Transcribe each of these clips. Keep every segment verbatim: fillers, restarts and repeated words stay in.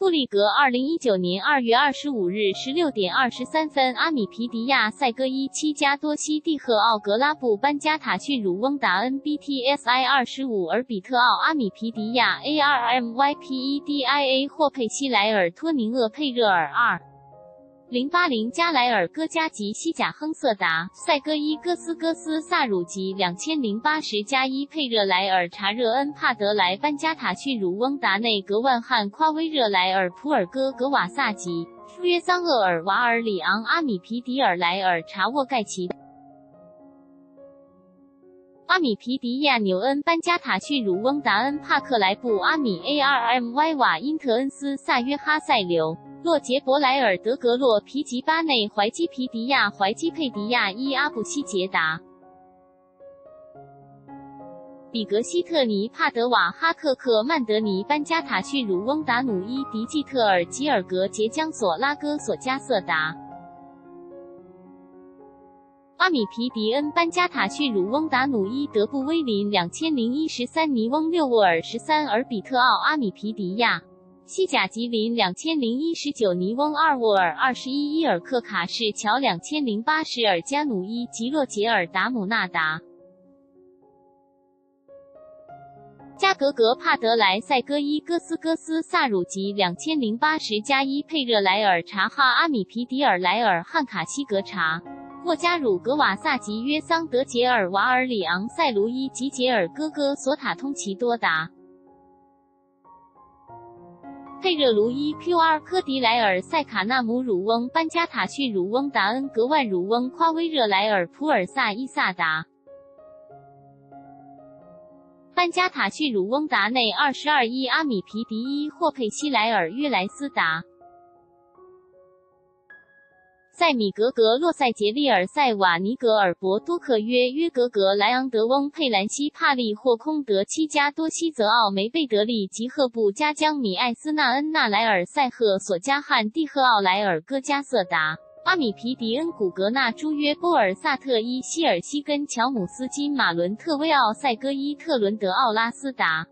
布利格二零一九年二月二十五日十六点二十三分，阿米皮迪亚塞戈伊七加多西蒂赫奥格拉布班加塔逊乳翁达 N B T S I 二十五尔比特奥阿米皮迪亚 A R M Y P E D I A 霍佩西莱尔托宁厄佩热尔二。零八零加莱尔戈加吉西甲亨瑟达塞戈伊戈斯戈斯萨鲁吉两千零八十加一佩热莱尔查热恩帕德莱班加塔逊乳翁达内格万汉夸威热莱尔普尔戈格瓦萨吉夫约桑厄尔瓦尔里昂阿米皮迪尔莱尔查沃盖奇阿米皮迪亚纽恩班加塔逊乳翁达恩帕克莱布阿米 A R M Y 瓦因特恩斯萨约哈塞流洛杰伯莱尔德格洛皮吉巴内怀基皮迪亚怀基佩迪亚伊阿布西杰达比格希特尼帕德瓦哈克克曼德尼班加塔逊乳翁达努伊迪季特尔吉尔格杰江索拉戈索加瑟达阿米皮迪恩班加塔逊乳翁达努伊德布威林两千零一十三尼翁六沃尔十三尔比特奥阿米皮迪亚西甲吉林两千零一十九尼翁二沃尔二十一伊尔克卡士乔两千零八十尔加努伊吉洛杰尔达姆纳达加格格帕德莱塞戈伊戈斯戈斯萨鲁吉两千零八十加一佩热莱尔查哈阿米皮迪尔莱尔汉卡西格查沃加鲁格瓦萨吉约桑德杰尔瓦尔里昂塞卢伊吉杰尔哥哥索塔通奇多达佩热卢伊 Q R 科迪莱尔塞卡纳姆乳翁班加塔逊乳翁达恩格万乳翁夸威热莱尔普尔萨伊萨达班加塔逊乳翁达内二十二伊阿米皮迪伊霍佩西莱尔约莱斯达塞米格格洛塞杰利尔塞瓦尼格尔博多克约约格格莱昂德翁佩兰西帕利霍空德七加多西泽奥梅贝德利吉赫布加江米艾斯纳恩纳莱尔塞赫索加汉蒂赫奥莱尔戈加瑟达阿米皮迪恩古格纳朱约波尔萨特伊希尔西根乔姆斯金马伦特威奥塞戈伊特伦德奥拉斯达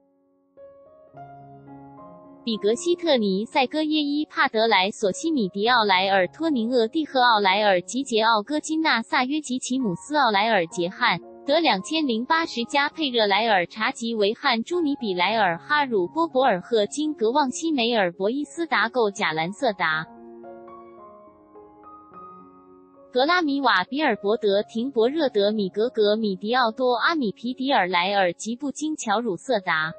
比格希特尼塞戈耶伊帕德莱索西米迪奥莱尔托宁厄蒂赫奥莱尔吉杰奥戈金纳萨约吉奇姆斯奥莱尔杰汉德两千零八十加佩热莱尔查吉维汉朱尼比莱尔哈鲁波博尔赫金格旺西梅尔博伊斯达购贾兰瑟达格拉米瓦比尔伯德廷博热德米格格米迪奥多阿米皮迪尔莱尔吉布金乔鲁瑟达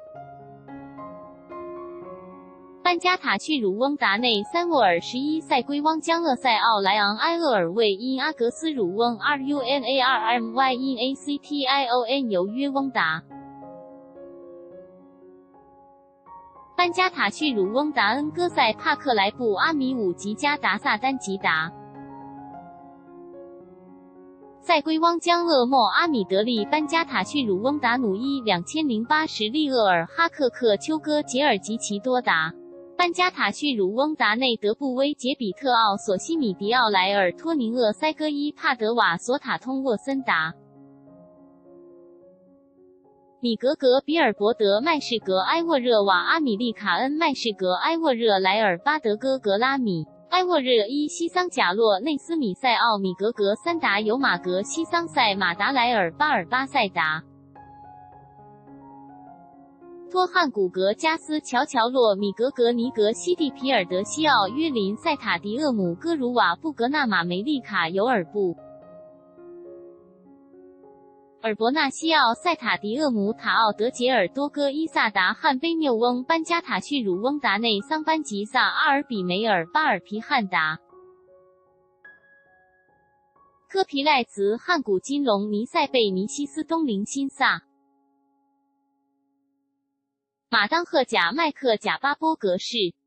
班加塔逊乳翁达内三沃尔十一塞圭汪江厄塞奥莱昂埃厄尔卫因阿格斯乳翁 R U N A R M Y 因 A C T I O N 由约翁达班加塔逊乳翁达恩戈塞帕克莱布阿米武吉加达萨丹吉达塞圭汪江厄莫阿米德利班加塔逊乳翁达努伊两千零八十利厄尔哈克克丘戈杰尔吉奇多达班加塔逊乳翁达内德布威杰比特奥索西米迪奥莱尔托宁厄塞戈伊帕德瓦索塔通沃森达米格格比尔伯德麦士格埃沃热瓦阿米利卡恩麦士格埃沃热莱尔巴德戈格拉米埃沃热伊西桑贾洛内斯米塞奥米格格三达尤马格西桑塞马达莱尔巴尔巴塞达托汉古格加斯乔乔洛米格格尼格西蒂皮尔德西奥约林塞塔迪厄姆戈鲁瓦布格纳马梅利卡尤尔布尔伯纳西奥塞塔迪厄姆塔奥德杰尔多戈伊萨达汉贝缪翁班加塔逊乳翁达内桑班吉萨阿尔比梅尔巴尔皮汉达科皮赖茨汉古金龙尼塞贝尼西斯东林辛萨马当赫贾麦克贾巴波格士